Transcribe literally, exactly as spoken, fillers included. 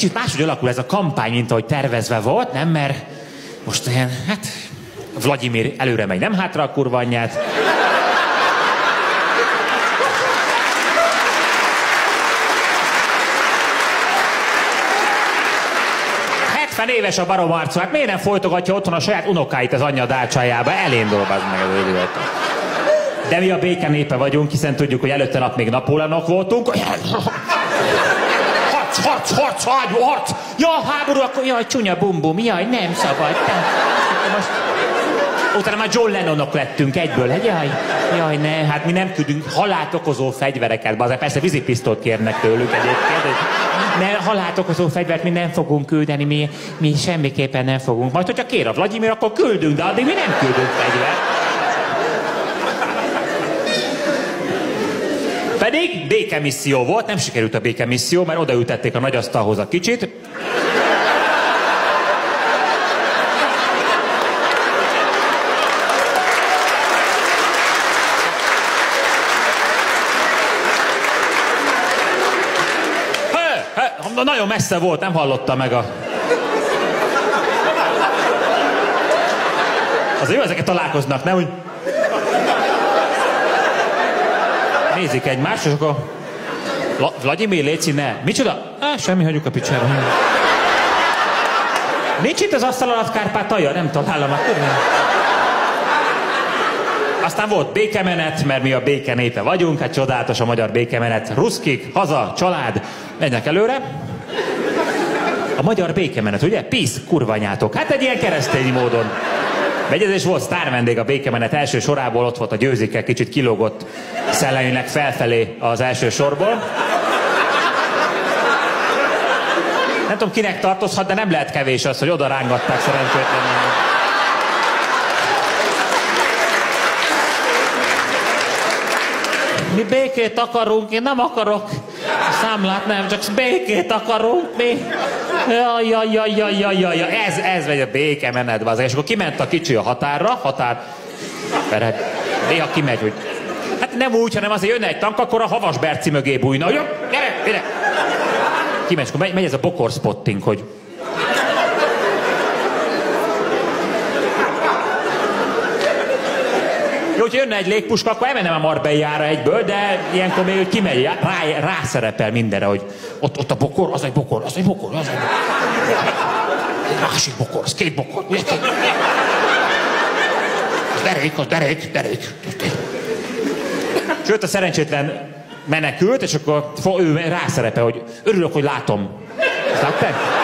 kicsit máshogy alakul ez a kampány, mint ahogy tervezve volt, nem? Mert most ilyen, hát... Vladimir előre megy, nem hátra a kurva anyját. hetven éves a barom arcú, hát miért nem folytogatja otthon a saját unokáit az anyja dácsájába? Elindul az meg az időt. De mi a béke népe vagyunk, hiszen tudjuk, hogy előtte nap még Napóleonok voltunk. Harc, harc, harc, harc, harc! Ja, háború, akkor jaj, csúnya bum-bum, jaj, nem szabad. Most... Utána már John Lennonok lettünk egyből, hát jaj, jaj, ne, hát mi nem küldünk halált okozó fegyvereket, bazeg, persze vízipisztolyt kérnek tőlük egyébként. Ne, halált okozó fegyvert mi nem fogunk küldeni, mi, mi semmiképpen nem fogunk. Majd, hogyha kér a Vladimir, akkor küldünk, de addig mi nem küldünk fegyvert. Pedig békemisszió volt, nem sikerült a békemisszió, mert odaültették a nagyasztalhoz a kicsit. Nagyon messze volt, nem hallotta meg a... Azért jó, ezeket találkoznak, nem? Úgy... Nézik egymást, és akkor... La- Vladimir, léci, ne. Micsoda? Á, semmi, hagyjuk a picsára. Nincs itt az asztal alatt Kárpátalja? Nem találom a körül. Aztán volt békemenet, mert mi a béke népe vagyunk, hát csodálatos a magyar békemenet. Ruszkik, haza, család, menjenek előre. A magyar békemenet, ugye? Peace, kurvanyátok. Hát egy ilyen keresztény módon. Begyezés volt, sztár vendég a békemenet első sorából, ott volt a Győzike, kicsit kilógott szelleműnek felfelé az első sorból. Nem tudom, kinek tartozhat, de nem lehet kevés az, hogy oda rángatták szerencsétlenül. Mi békét akarunk, én nem akarok számlát, nem, csak békét akarunk, mi. Jaj, jaj, jaj, jaj, jaj, jaj, jaj. Ez, ez vagy a békemenetbe az. És akkor kiment a kicsi a határra, határ... Mert néha kimegy, hogy... Hát nem úgy, hanem azért jönne egy tank, akkor a Havas Berci mögé bújna. Jó, gyere, gyere! Kimegy, akkor megy, megy ez a bokorspotting, hogy... Jó, hogyha jönne egy légpuska, akkor elmennem a Marbellára egyből, de ilyenkor még kimegy, rá, rászerepel mindenre, hogy ott, ott a bokor, az egy bokor, az egy bokor, az egy bokor. Egy másik bokor, az két bokor. Az derék, az derék, derék. Sőt, a szerencsétlen menekült, és akkor ő rászerepel, hogy örülök, hogy látom. Ezt látták?